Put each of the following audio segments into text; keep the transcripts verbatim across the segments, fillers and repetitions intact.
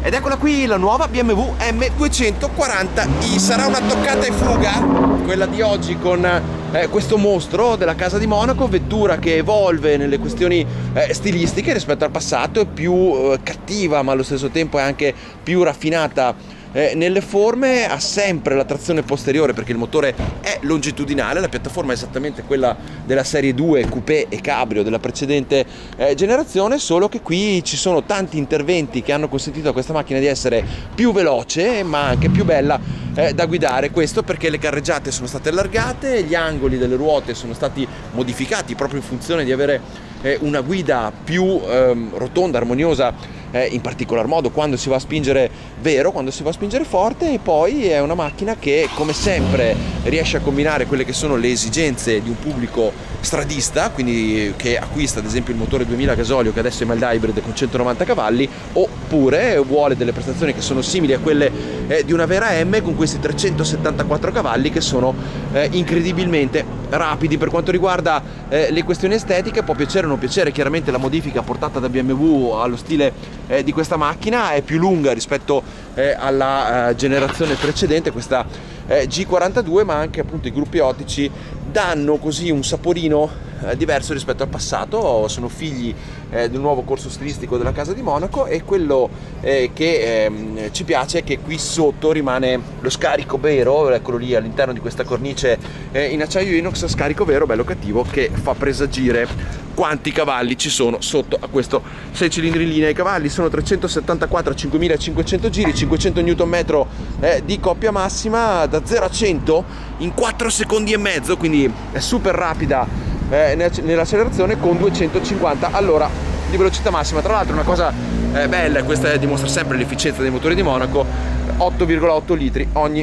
Ed eccola qui, la nuova B M W M duecentoquaranta i. Sarà una toccata e fuga quella di oggi con eh, questo mostro della casa di Monaco, vettura che evolve nelle questioni eh, stilistiche rispetto al passato, è più eh, cattiva ma allo stesso tempo è anche più raffinata Eh, nelle forme, ha sempre la trazione posteriore perché il motore è longitudinale, la piattaforma è esattamente quella della serie due coupé e cabrio della precedente eh, generazione, solo che qui ci sono tanti interventi che hanno consentito a questa macchina di essere più veloce ma anche più bella eh, da guidare. Questo perché le carreggiate sono state allargate, gli angoli delle ruote sono stati modificati proprio in funzione di avere eh, una guida più ehm, rotonda, armoniosa, Eh, in particolar modo quando si va a spingere vero, quando si va a spingere forte. E poi è una macchina che, come sempre, riesce a combinare quelle che sono le esigenze di un pubblico stradista, quindi che acquista ad esempio il motore duemila gasolio che adesso è mild hybrid con centonovanta cavalli, oppure vuole delle prestazioni che sono simili a quelle eh, di una vera M con questi trecentosettantaquattro cavalli che sono eh, incredibilmente rapidi. Per quanto riguarda eh, le questioni estetiche, può piacere o non piacere chiaramente la modifica portata da B M W allo stile Eh, di questa macchina, è più lunga rispetto eh, alla eh, generazione precedente, questa eh, G quarantadue, ma anche appunto i gruppi ottici danno così un saporino eh, diverso rispetto al passato. Sono figli eh, del nuovo corso stilistico della casa di Monaco, e quello eh, che eh, ci piace è che qui sotto rimane lo scarico vero, eccolo lì all'interno di questa cornice eh, in acciaio inox, scarico vero bello cattivo che fa presagire quanti cavalli ci sono sotto a questo sei cilindri in linea. I cavalli sono trecentosettantaquattro a cinquemilacinquecento giri, cinquecento newton metro eh, di coppia massima, da zero a cento in quattro secondi e mezzo, quindi è super rapida eh, nell'accelerazione, con duecentocinquanta all'ora di velocità massima. Tra l'altro una cosa eh, bella, questa dimostra sempre l'efficienza dei motori di Monaco, otto virgola otto litri ogni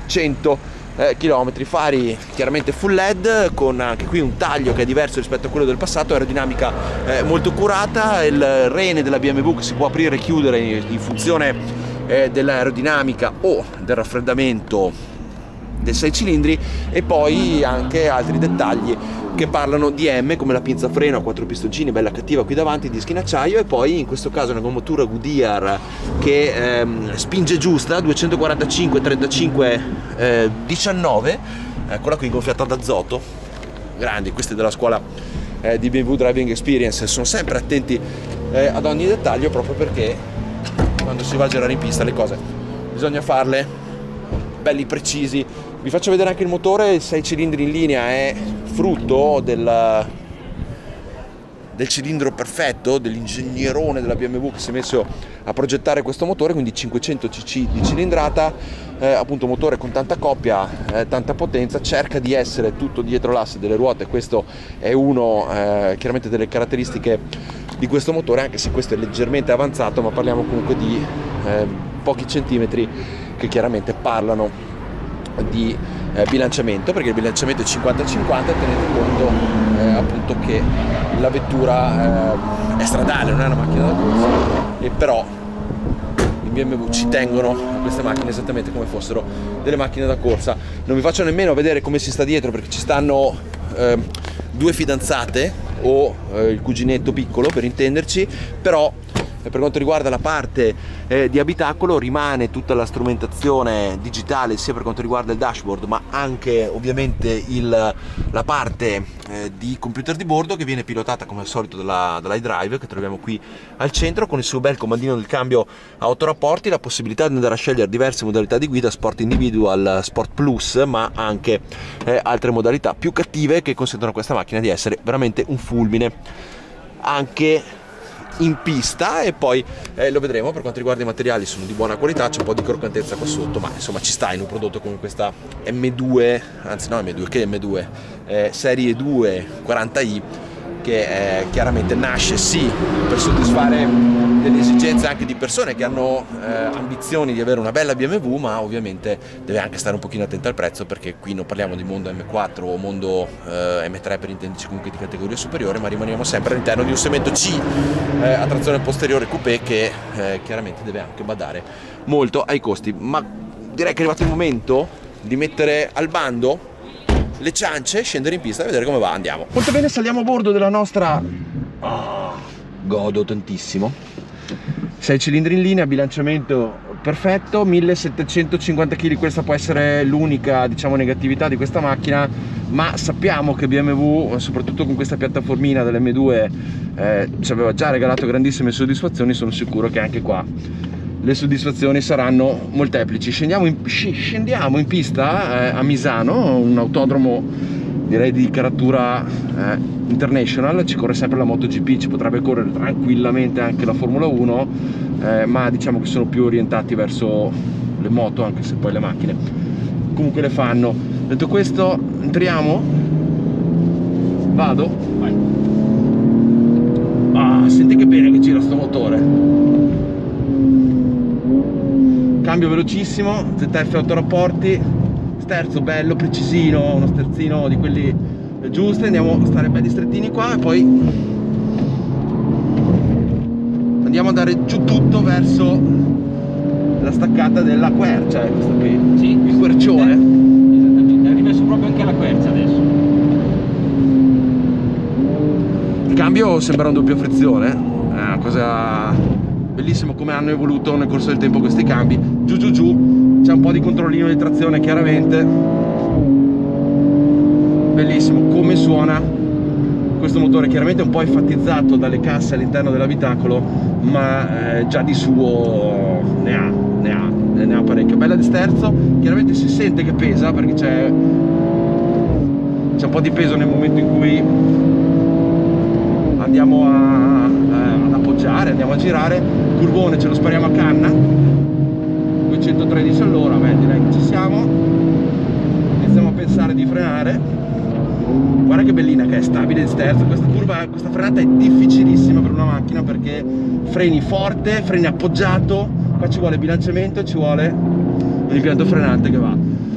cento Eh, chilometri. Fari chiaramente full L E D, con anche qui un taglio che è diverso rispetto a quello del passato, aerodinamica eh, molto curata, il rene della B M W che si può aprire e chiudere in, in funzione eh, dell'aerodinamica o del raffreddamento del sei cilindri, e poi anche altri dettagli che parlano di M, come la pinza freno a quattro pistoncini bella cattiva qui davanti, dischi in acciaio, e poi in questo caso una gommatura Goodyear che ehm, spinge giusta, duecentoquarantacinque trentacinque diciannove, eccola qui gonfiata d'azoto, grandi. Questi della scuola eh, di B M W Driving Experience sono sempre attenti eh, ad ogni dettaglio, proprio perché quando si va a girare in pista le cose bisogna farle belli precisi. Vi faccio vedere anche il motore, il sei cilindri in linea è frutto del, del cilindro perfetto dell'ingegnierone della B M W che si è messo a progettare questo motore, quindi cinquecento cc di cilindrata, eh, appunto motore con tanta coppia, eh, tanta potenza, cerca di essere tutto dietro l'asse delle ruote. Questo è uno eh, chiaramente delle caratteristiche di questo motore, anche se questo è leggermente avanzato, ma parliamo comunque di eh, pochi centimetri che chiaramente parlano di eh, bilanciamento, perché il bilanciamento è cinquanta cinquanta, tenete conto eh, appunto che la vettura eh, è stradale, non è una macchina da corsa, e però i B M W ci tengono a queste macchine esattamente come fossero delle macchine da corsa. Non vi faccio nemmeno vedere come si sta dietro, perché ci stanno eh, due fidanzate o eh, il cuginetto piccolo, per intenderci, però per quanto riguarda la parte eh, di abitacolo rimane tutta la strumentazione digitale, sia per quanto riguarda il dashboard ma anche ovviamente il, la parte eh, di computer di bordo, che viene pilotata come al solito dalla, dall'iDrive che troviamo qui al centro, con il suo bel comandino del cambio a otto rapporti, la possibilità di andare a scegliere diverse modalità di guida, sport individual, sport plus, ma anche eh, altre modalità più cattive che consentono a questa macchina di essere veramente un fulmine anche in pista. E poi eh, lo vedremo. Per quanto riguarda i materiali, sono di buona qualità, c'è un po' di croccantezza qua sotto, ma insomma ci sta in un prodotto come questa M due, anzi no M due, che M due, eh, serie due quaranta i, che eh, chiaramente nasce sì per soddisfare delle esigenze anche di persone che hanno eh, ambizioni di avere una bella B M W, ma ovviamente deve anche stare un pochino attento al prezzo, perché qui non parliamo di mondo M quattro o mondo eh, M tre, per intenderci, comunque di categoria superiore, ma rimaniamo sempre all'interno di un segmento C eh, a trazione posteriore coupé, che eh, chiaramente deve anche badare molto ai costi. Ma direi che è arrivato il momento di mettere al bando le ciance, scendere in pista e vedere come va. Andiamo. Molto bene, saliamo a bordo della nostra... Oh, godo tantissimo. sei cilindri in linea, bilanciamento perfetto, millesettecentocinquanta chili. Questa può essere l'unica, diciamo, negatività di questa macchina, ma sappiamo che B M W, soprattutto con questa piattaformina dell'M due, eh, ci aveva già regalato grandissime soddisfazioni. Sono sicuro che anche qua le soddisfazioni saranno molteplici. Scendiamo in, scendiamo in pista eh, a Misano, un autodromo direi di caratura eh, international. Ci corre sempre la MotoGP, ci potrebbe correre tranquillamente anche la Formula uno, eh, ma diciamo che sono più orientati verso le moto, anche se poi le macchine comunque le fanno. Detto questo, entriamo. Vado. Vai. Ah, senti che bene che gira sto motore. Cambio velocissimo, Z F autorapporti, sterzo bello, precisino, uno sterzino di quelli giusti. Andiamo a stare belli strettini qua e poi andiamo a dare giù tutto verso la staccata della quercia, eh, questa qui, sì, il quercione. Esattamente, ha rimesso proprio anche la quercia adesso. Il cambio sembra un doppio frizione, è una cosa bellissimo come hanno evoluto nel corso del tempo questi cambi. Giù giù giù, c'è un po' di controllino di trazione chiaramente. Bellissimo come suona questo motore, chiaramente un po' enfatizzato dalle casse all'interno dell'abitacolo, ma eh, già di suo ne ha, ne ha, ne ha parecchio. Bella di sterzo, chiaramente si sente che pesa perché c'è c'è un po' di peso nel momento in cui andiamo a, eh, ad appoggiare, andiamo a girare. Curvone ce lo spariamo a canna, duecentotredici all'ora. Beh, direi che ci siamo. Iniziamo a pensare di frenare. Guarda che bellina che è, stabile di sterzo. Questa curva, questa frenata è difficilissima per una macchina perché freni forte, freni appoggiato. Qua ci vuole bilanciamento e ci vuole un impianto frenante che va.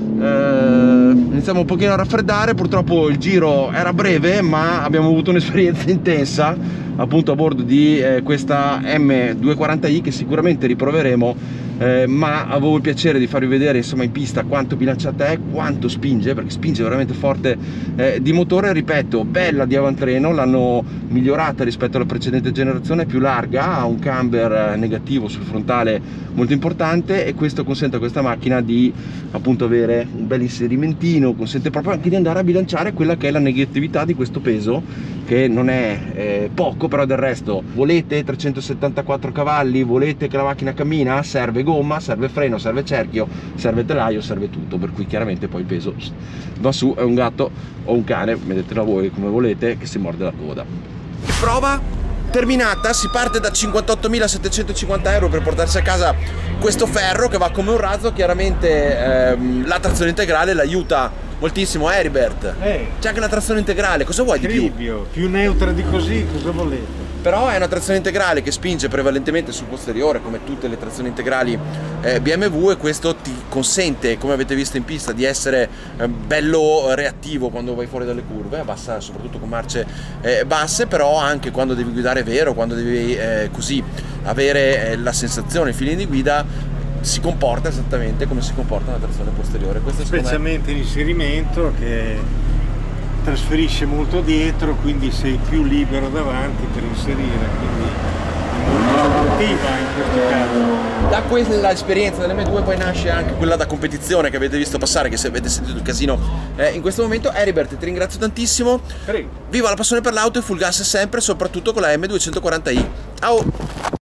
Eh, iniziamo un pochino a raffreddare. Purtroppo il giro era breve, ma abbiamo avuto un'esperienza intensa appunto a bordo di eh, questa M duecentoquaranta i che sicuramente riproveremo, eh, ma avevo il piacere di farvi vedere insomma in pista quanto bilanciata è, quanto spinge, perché spinge veramente forte eh, di motore. Ripeto, bella di avantreno, l'hanno migliorata rispetto alla precedente generazione, più larga, ha un camber negativo sul frontale molto importante e questo consente a questa macchina di appunto avere un bel inserimentino, consente proprio anche di andare a bilanciare quella che è la negatività di questo peso, che non è eh, poco, però del resto volete trecentosettantaquattro cavalli, volete che la macchina cammina, serve gomma, serve freno, serve cerchio, serve telaio, serve tutto, per cui chiaramente poi il peso va su. È un gatto o un cane, vedetelo voi come volete, che si morde la coda. Prova terminata, si parte da cinquantottomilasettecentocinquanta euro per portarsi a casa questo ferro che va come un razzo. Chiaramente ehm, la trazione integrale l'aiuta moltissimo. Heribert, eh. c'è anche la trazione integrale, cosa vuoi Cribio, di più? più neutra di così, cosa volete? Però è una trazione integrale che spinge prevalentemente sul posteriore, come tutte le trazioni integrali eh, B M W, e questo ti consente, come avete visto in pista, di essere eh, bello reattivo quando vai fuori dalle curve, a bassa, soprattutto con marce eh, basse, però anche quando devi guidare vero, quando devi eh, così avere eh, la sensazione, il feeling di guida, si comporta esattamente come si comporta una trazione posteriore. Questo specialmente l'inserimento che trasferisce molto dietro, quindi sei più libero davanti per inserire, quindi è molto sportiva in questo caso. Da quella esperienza dell'M due poi nasce anche quella da competizione che avete visto passare, che se avete sentito il casino eh, in questo momento. Heribert, ti ringrazio tantissimo. Prego. Viva la passione per l'auto e full gas sempre, soprattutto con la M duecentoquaranta i. Ciao!